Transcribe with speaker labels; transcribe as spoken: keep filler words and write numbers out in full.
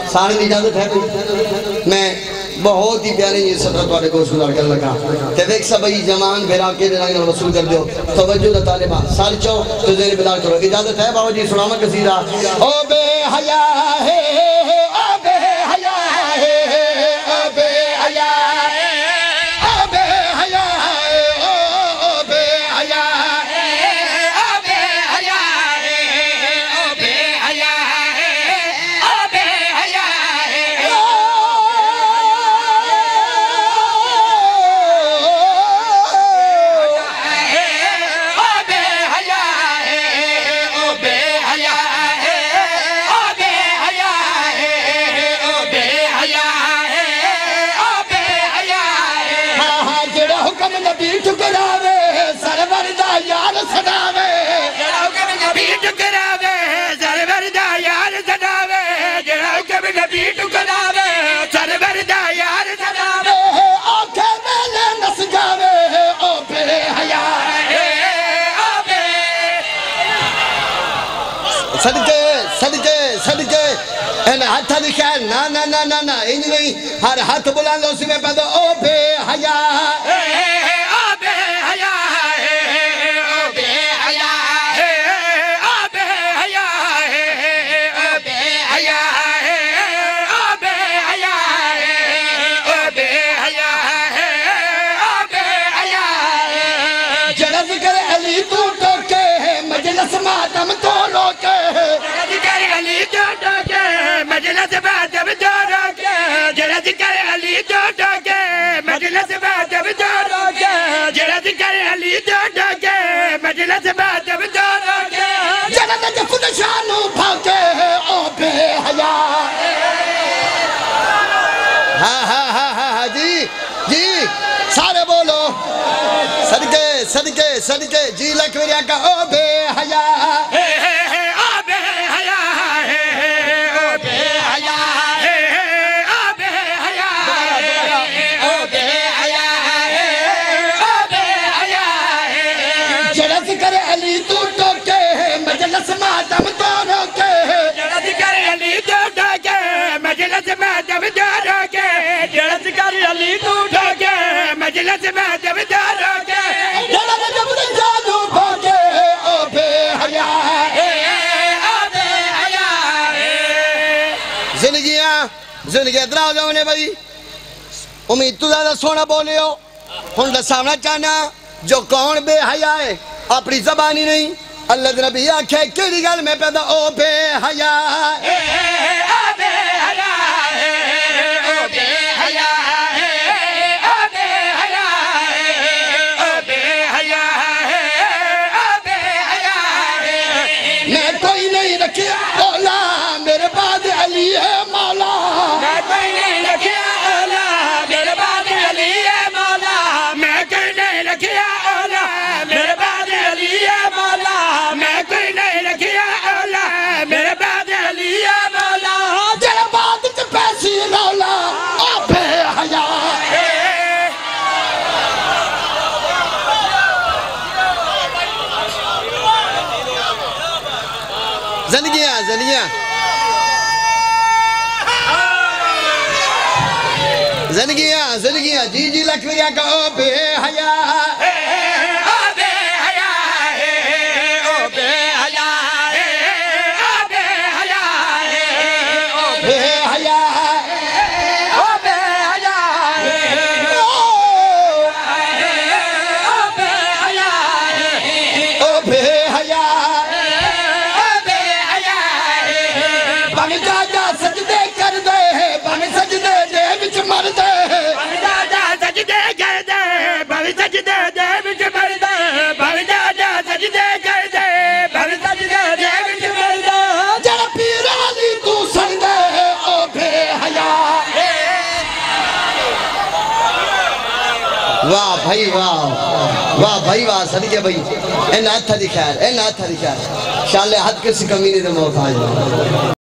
Speaker 1: سارے دی اجازت ہے میں بہت ہی پیارے یہ سطرہ توڑے کو شکر کر لگا تے دیکھ سبھی جوان بھیرا کے رنگ رسول کر دیو توجہ دا طالبہ سال چو تو زیر بلال کرو اجازت ہے بابا جی سناما قصیدہ او بے حیا ہے او بے حیا ہے او بے حیا ہے او بے حیا ہے او بے حیا ہے او بے حیا ہے او بے حیا ہے او بے حیا ہے صدقے صدقے صدقے این ہاتھا دکھا ہے نا نا نا نا نا انہی نہیں ہر ہاتھ بلان لو اسی میں پیدا او بے حیا او بے حیا او بے حیا او بے حیا او بے حیا او بے حیا او بے حیا او بے حیا جڑا ذکر علی تو ٹوکے مجلس ماتم تو روکے مجلس باتب جارو کے جڑا ذکر علی جو ڈوکے مجلس باتب جارو کے جڑا ذکر علی جو ڈوکے مجلس باتب جارو کے جڑا ذکر خود شانو بھاکے او بے حیا ہاں ہاں ہاں ہاں جی جی سارے بولو صدقے صدقے صدقے جی لکھوریاں کا او بے حیا مجلس ماتم تو روکے جڑا ذکر علی تو ڈوکے مجلس ماتم تو روکے جڑا ذکر علی تو ڈوکے مجلس ماتم تو روکے جڑا جب جادو بھاگے او بے حیا او بے حیا زندگیاں زندگی ادرا جاؤ نے بھائی امید تو زیادہ سونا بولے ہو ہن دا سامنا چاہنا جو کون بے حیا ہے اپنی زبانی نہیں اللہ دے نبی آکھے کیڑی گل میں پیدا او بے حیا او بے حیا او بے حیا او بے حیا او بے حیا او بے حیا میں کوئی نہیں رکھیا اولا میرے بعد علی ہے مولا میں کوئی نہیں رکھیا اولا میرے بعد علی ہے مولا میں کوئی نہیں رکھیا اولا میرے بعد علی ہے مولا میں کوئی نہیں رکھیا اولا میرے بعد علی ہے مولا جڑا بعد چ پیسی رولا او بے حیا زندگیاں زندگیاں زندگیاں زندگیاں جی جی لکھوریاں کا او بے حیا واہ بھائی واہ واہ بھائی واہ صدقے بھائی اے ناتھا دی خیر اے ناتھا دی خیر شاء اللہ حد کسی کمی نہیں دے موت آج